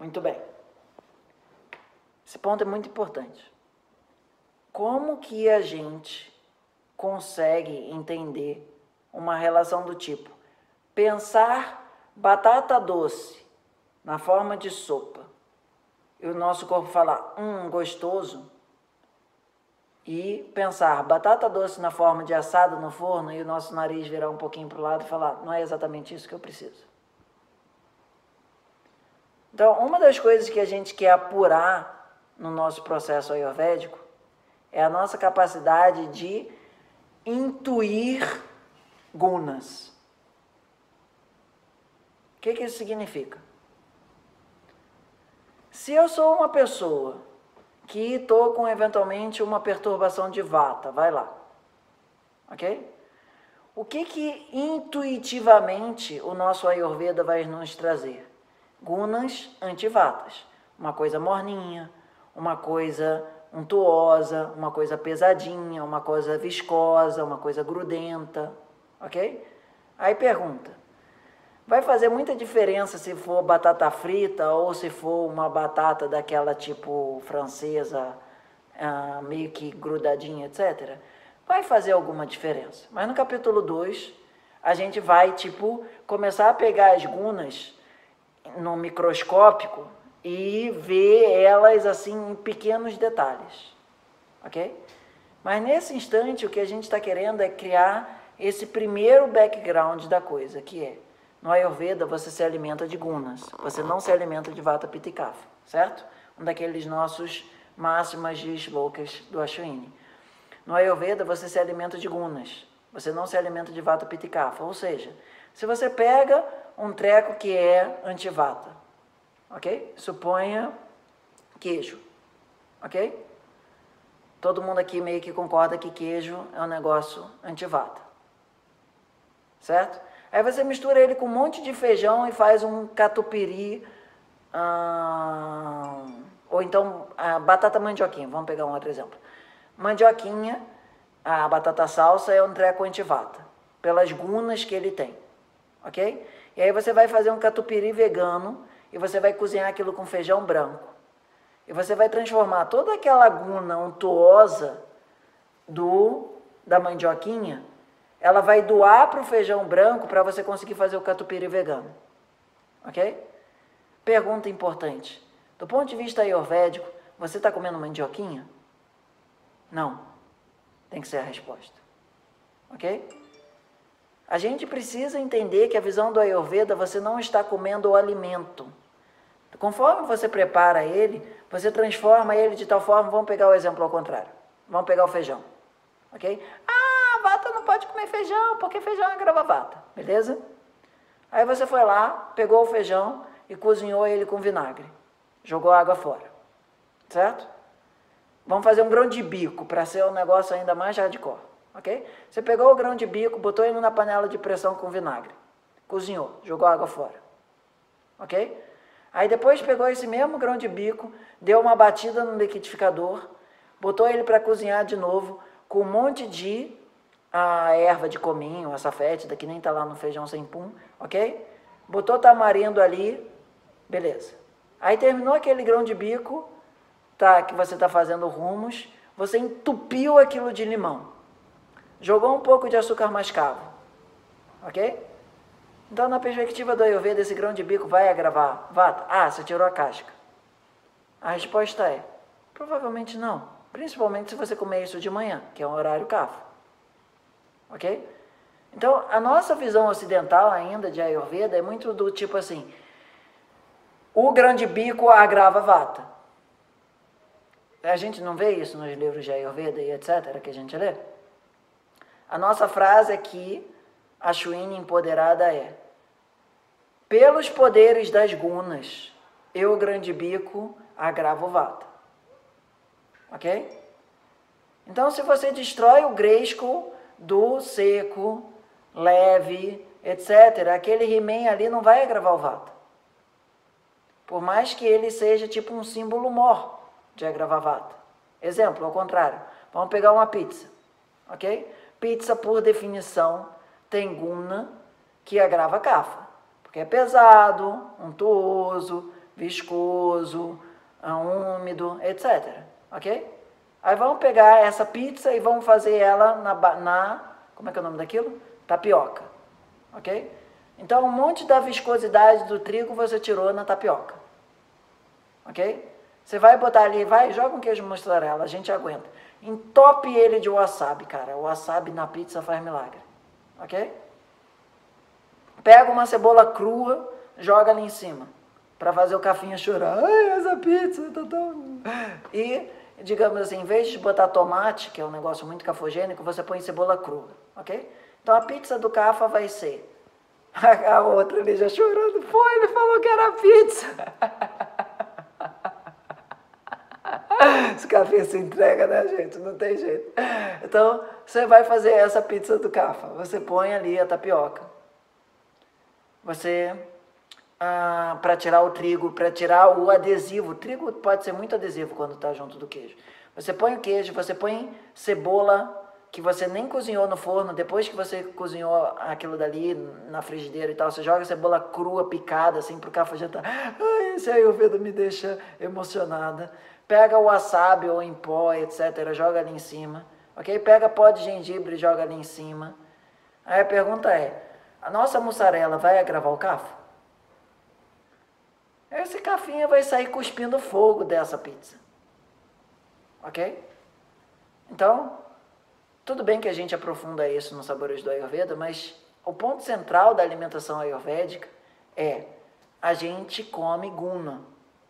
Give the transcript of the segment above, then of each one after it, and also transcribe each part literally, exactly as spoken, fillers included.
Muito bem. Esse ponto é muito importante. Como que a gente consegue entender uma relação do tipo pensar batata doce na forma de sopa e o nosso corpo falar, hum, gostoso, e pensar batata doce na forma de assado no forno e o nosso nariz virar um pouquinho para o lado e falar, não é exatamente isso que eu preciso. Então, uma das coisas que a gente quer apurar no nosso processo ayurvédico é a nossa capacidade de intuir gunas. O que que isso significa? Se eu sou uma pessoa que estou com eventualmente uma perturbação de vata, vai lá, ok? O que que intuitivamente o nosso Ayurveda vai nos trazer? Gunas antivatas, uma coisa morninha, uma coisa untuosa, uma coisa pesadinha, uma coisa viscosa, uma coisa grudenta, ok? Aí pergunta, vai fazer muita diferença se for batata frita ou se for uma batata daquela tipo francesa, ah, meio que grudadinha, etcétera? Vai fazer alguma diferença. Mas no capítulo dois, a gente vai tipo começar a pegar as gunas no microscópico e ver elas assim em pequenos detalhes, ok? Mas nesse instante o que a gente está querendo é criar esse primeiro background da coisa, que é, no Ayurveda você se alimenta de gunas, você não se alimenta de vata pitta e kapha, certo? Um daqueles nossos máximas de shlokas do Ashwini. No Ayurveda você se alimenta de gunas, você não se alimenta de vata pitta e kapha, ou seja, se você pega um treco que é antivata, ok? Suponha queijo, ok? Todo mundo aqui meio que concorda que queijo é um negócio antivata, certo? Aí você mistura ele com um monte de feijão e faz um catupiry, hum, ou então a batata mandioquinha, vamos pegar um outro exemplo. Mandioquinha, a batata salsa é um treco antivata, pelas gunas que ele tem, ok? E aí você vai fazer um catupiry vegano e você vai cozinhar aquilo com feijão branco. E você vai transformar toda aquela guna untuosa do, da mandioquinha, ela vai doar para o feijão branco para você conseguir fazer o catupiry vegano. Ok? Pergunta importante. Do ponto de vista ayurvédico, você está comendo mandioquinha? Não. Tem que ser a resposta. Ok? A gente precisa entender que a visão do Ayurveda, você não está comendo o alimento. Conforme você prepara ele, você transforma ele de tal forma, vamos pegar o exemplo ao contrário. Vamos pegar o feijão. Ok? Ah, vata não pode comer feijão, porque feijão é grava vata. Beleza? Aí você foi lá, pegou o feijão e cozinhou ele com vinagre. Jogou a água fora. Certo? Vamos fazer um grão de bico para ser um negócio ainda mais hardcore. Ok? Você pegou o grão de bico, botou ele na panela de pressão com vinagre. Cozinhou, jogou a água fora. Ok? Aí depois pegou esse mesmo grão de bico, deu uma batida no liquidificador, botou ele para cozinhar de novo, com um monte de a erva de cominho, açafétida, que nem está lá no feijão sem pum, ok? Botou tamarindo ali, beleza. Aí terminou aquele grão de bico, tá, que você está fazendo rumos, você entupiu aquilo de limão. Jogou um pouco de açúcar mascavo, ok? Então, na perspectiva do Ayurveda, esse grão de bico vai agravar vata? Ah, você tirou a casca. A resposta é, provavelmente não. Principalmente se você comer isso de manhã, que é um horário kapha. Ok? Então, a nossa visão ocidental ainda de Ayurveda é muito do tipo assim, o grão de bico agrava vata. A gente não vê isso nos livros de Ayurveda e etcétera que a gente lê? A nossa frase aqui, Ashwini empoderada é, pelos poderes das gunas, eu, grande bico, agravo vata. Ok? Então, se você destrói o Grayskull do seco, leve, etcétera, aquele He-Man ali não vai agravar o vata. Por mais que ele seja tipo um símbolo mor de agravar vata. Exemplo, ao contrário. Vamos pegar uma pizza. Ok? Pizza, por definição, tem guna que agrava kapha. Porque é pesado, untuoso, viscoso, úmido, etcétera. Ok? Aí vamos pegar essa pizza e vamos fazer ela na, na como é que é o nome daquilo? Tapioca. Ok? Então, um monte da viscosidade do trigo você tirou na tapioca. Ok? Você vai botar ali, vai, joga um queijo mussarela, a gente aguenta. Entope ele de wasabi, cara. O wasabi na pizza faz milagre. Ok? Pega uma cebola crua, joga ali em cima. Para fazer o cafinha chorar. Ai, essa pizza tá tão... E, digamos assim, em vez de botar tomate, que é um negócio muito cafogênico, você põe cebola crua. Ok? Então a pizza do Cafa vai ser... A outra ali já chorando. Pô, ele falou que era pizza. Esse café se entrega, né, gente? Não tem jeito. Então, você vai fazer essa pizza do Cafa. Você põe ali a tapioca. Você, ah, para tirar o trigo, para tirar o adesivo. O trigo pode ser muito adesivo quando está junto do queijo. Você põe o queijo, você põe cebola que você nem cozinhou no forno. Depois que você cozinhou aquilo dali na frigideira e tal, você joga a cebola crua, picada, assim, pro Cafa já tá... Ai, esse Ayurveda me deixa emocionada. Pega o wasabi ou em pó, etcétera, joga ali em cima, ok? Pega pó de gengibre e joga ali em cima. Aí a pergunta é, a nossa mussarela vai agravar o Cafa? Esse cafinha vai sair cuspindo fogo dessa pizza, ok? Então, tudo bem que a gente aprofunda isso nos sabores do Ayurveda, mas o ponto central da alimentação ayurvédica é, a gente come guna.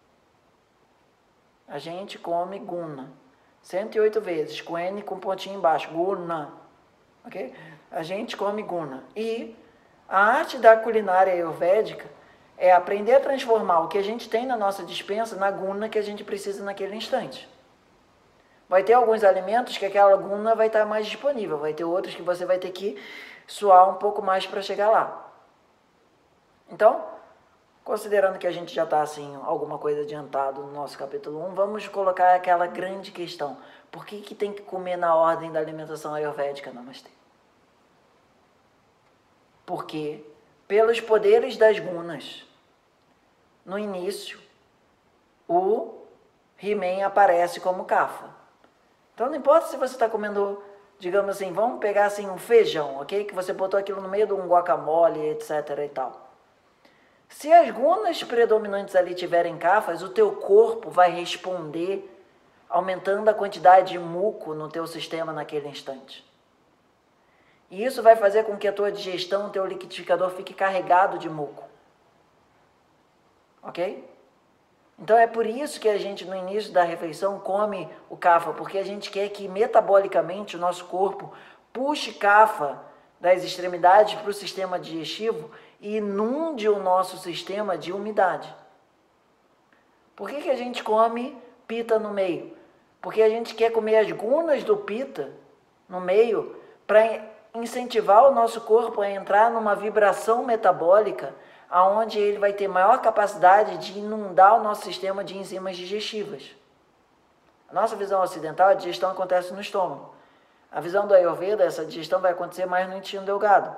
A gente come guna, cento e oito vezes, com N com pontinho embaixo, guna, ok? A gente come guna. E a arte da culinária ayurvédica é aprender a transformar o que a gente tem na nossa despensa na guna que a gente precisa naquele instante. Vai ter alguns alimentos que aquela guna vai estar mais disponível, vai ter outros que você vai ter que suar um pouco mais para chegar lá. Então, considerando que a gente já está, assim, alguma coisa adiantado no nosso capítulo um, vamos colocar aquela grande questão. Por que que tem que comer na ordem da alimentação ayurvédica, Namastê? Porque, pelos poderes das gunas, no início, o He-Man aparece como Kapha. Então, não importa se você está comendo, digamos assim, vamos pegar assim um feijão, ok? Que você botou aquilo no meio de um guacamole, etc e tal. Se as gunas predominantes ali tiverem Kaphas, o teu corpo vai responder aumentando a quantidade de muco no teu sistema naquele instante. E isso vai fazer com que a tua digestão, o teu liquidificador fique carregado de muco. Ok? Então é por isso que a gente no início da refeição come o Kapha, porque a gente quer que metabolicamente o nosso corpo puxe Kapha das extremidades para o sistema digestivo e inunde o nosso sistema de umidade. Por que que a gente come pita no meio? Porque a gente quer comer as gunas do pita no meio para incentivar o nosso corpo a entrar numa vibração metabólica aonde ele vai ter maior capacidade de inundar o nosso sistema de enzimas digestivas. A nossa visão ocidental, a digestão acontece no estômago. A visão do Ayurveda, essa digestão vai acontecer mais no intestino delgado.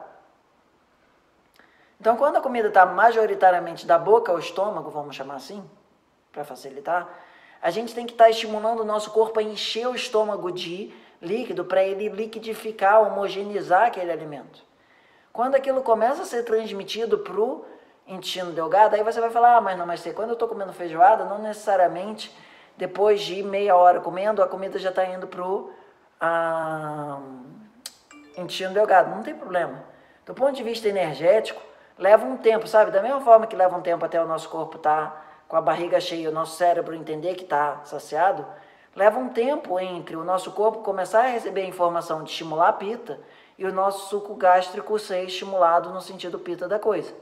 Então, quando a comida está majoritariamente da boca ao estômago, vamos chamar assim, para facilitar, a gente tem que estar tá estimulando o nosso corpo a encher o estômago de líquido para ele liquidificar, homogeneizar aquele alimento. Quando aquilo começa a ser transmitido para o intestino delgado, aí você vai falar, ah, mas não, mas quando eu estou comendo feijoada, não necessariamente depois de meia hora comendo, a comida já está indo para o ah, intestino delgado. Não tem problema. Do ponto de vista energético, leva um tempo, sabe? Da mesma forma que leva um tempo até o nosso corpo estar com a barriga cheia, o nosso cérebro entender que está saciado, leva um tempo entre o nosso corpo começar a receber a informação de estimular a pita e o nosso suco gástrico ser estimulado no sentido pita da coisa.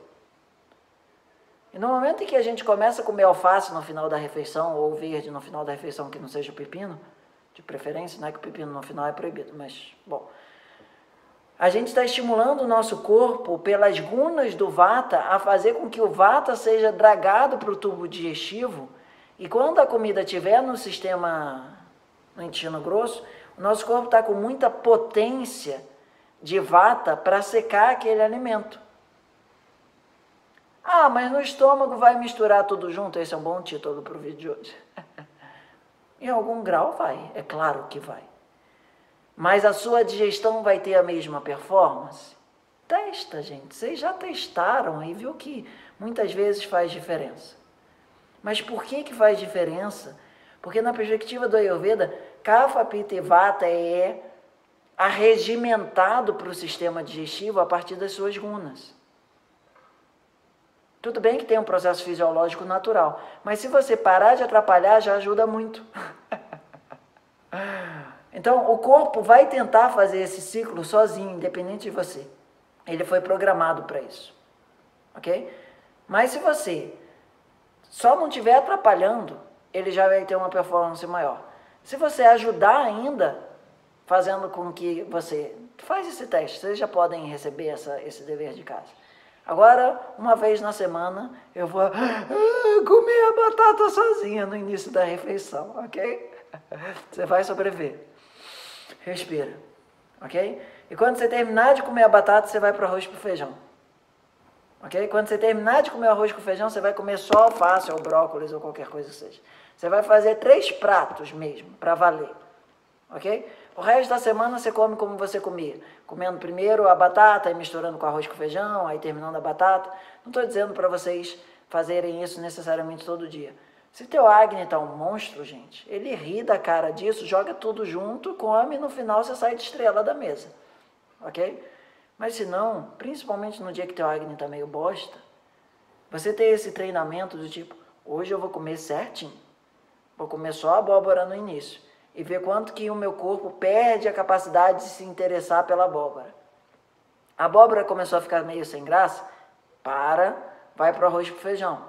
E no momento em que a gente começa a comer alface no final da refeição, ou verde no final da refeição, que não seja pepino, de preferência, não é que o pepino no final é proibido, mas, bom. A gente está estimulando o nosso corpo, pelas gunas do vata, a fazer com que o vata seja dragado para o tubo digestivo, e quando a comida estiver no sistema, no intestino grosso, o nosso corpo está com muita potência de vata para secar aquele alimento. Ah, mas no estômago vai misturar tudo junto? Esse é um bom título para o vídeo de hoje. Em algum grau vai, é claro que vai. Mas a sua digestão vai ter a mesma performance? Testa, gente. Vocês já testaram e viu que muitas vezes faz diferença. Mas por que que faz diferença? Porque na perspectiva do Ayurveda, Kapha, Pitta e Vata é arregimentado para o sistema digestivo a partir das suas gunas. Tudo bem que tem um processo fisiológico natural, mas se você parar de atrapalhar, já ajuda muito. Então, o corpo vai tentar fazer esse ciclo sozinho, independente de você. Ele foi programado para isso, ok? Mas se você só não estiver atrapalhando, ele já vai ter uma performance maior. Se você ajudar ainda, fazendo com que você... Faz esse teste, vocês já podem receber essa, esse dever de casa. Agora, uma vez na semana, eu vou ah, comer a batata sozinha no início da refeição, ok? Você vai sobreviver. Respira, ok? E quando você terminar de comer a batata, você vai para o arroz com feijão. Ok? Quando você terminar de comer o arroz com feijão, você vai comer só alface ou brócolis ou qualquer coisa que seja. Você vai fazer três pratos mesmo, para valer. Ok? O resto da semana você come como você comia. Comendo primeiro a batata e misturando com arroz com feijão, aí terminando a batata. Não estou dizendo para vocês fazerem isso necessariamente todo dia. Se teu Agni está um monstro, gente, ele ri da cara disso, joga tudo junto, come e no final você sai de estrela da mesa. Ok? Mas se não, principalmente no dia que teu Agni está meio bosta, você ter esse treinamento do tipo, hoje eu vou comer certinho, vou comer só abóbora no início, e ver quanto que o meu corpo perde a capacidade de se interessar pela abóbora. A abóbora começou a ficar meio sem graça, para, vai para o arroz com feijão.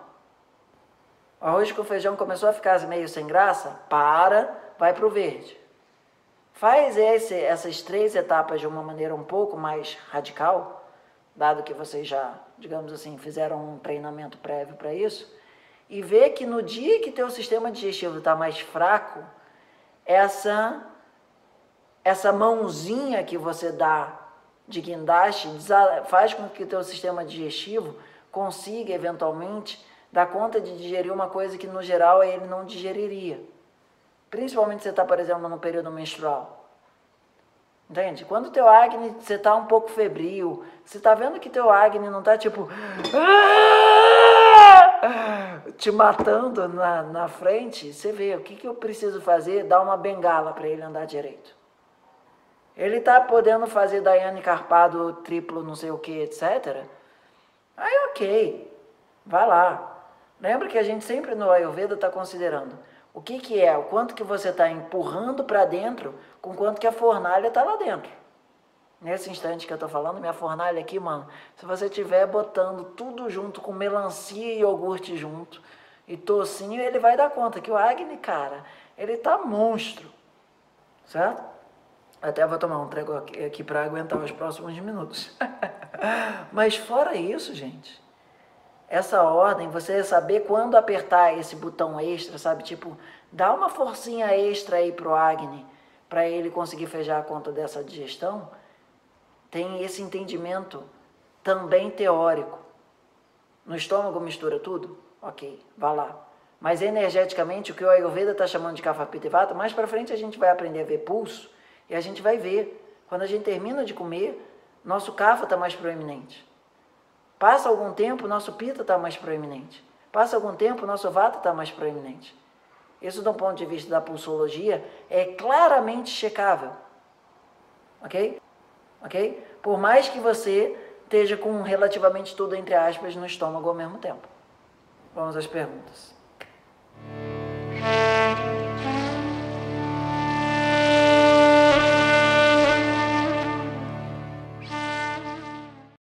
O arroz com feijão começou a ficar meio sem graça, para, vai para o verde. Faz esse, essas três etapas de uma maneira um pouco mais radical, dado que vocês já, digamos assim, fizeram um treinamento prévio para isso, e vê que no dia que teu sistema digestivo está mais fraco, essa, essa mãozinha que você dá de guindaste faz com que teu sistema digestivo consiga, eventualmente, dar conta de digerir uma coisa que, no geral, ele não digeriria. Principalmente se você está, por exemplo, no período menstrual. Entende? Quando o teu Agni, você está um pouco febril, você está vendo que teu Agni não está, tipo... te matando na, na frente, você vê, o que, que eu preciso fazer? Dar uma bengala para ele andar direito. Ele está podendo fazer Daiane Carpado triplo, não sei o que, etcétera. Aí, ok, vai lá. Lembra que a gente sempre no Ayurveda está considerando o que, que é, o quanto que você está empurrando para dentro, com quanto que a fornalha está lá dentro. Nesse instante que eu estou falando, minha fornalha aqui, mano, se você estiver botando tudo junto, com melancia e iogurte junto, e tocinho, ele vai dar conta que o Agni, cara, ele tá monstro, certo? Até vou tomar um trego aqui, aqui para aguentar os próximos minutos. Mas fora isso, gente, essa ordem, você saber quando apertar esse botão extra, sabe? Tipo, dá uma forcinha extra aí pro Agni, para ele conseguir fechar a conta dessa digestão, tem esse entendimento também teórico. No estômago mistura tudo? Ok, vá lá. Mas energeticamente, o que o Ayurveda está chamando de Kapha, Pitta e Vata, mais para frente a gente vai aprender a ver pulso, e a gente vai ver, quando a gente termina de comer, nosso Kapha está mais proeminente. Passa algum tempo, nosso Pitta está mais proeminente. Passa algum tempo, nosso Vata está mais proeminente. Isso, do ponto de vista da pulsologia, é claramente checável. Ok? Ok? Por mais que você esteja com relativamente tudo, entre aspas, no estômago ao mesmo tempo. Vamos às perguntas.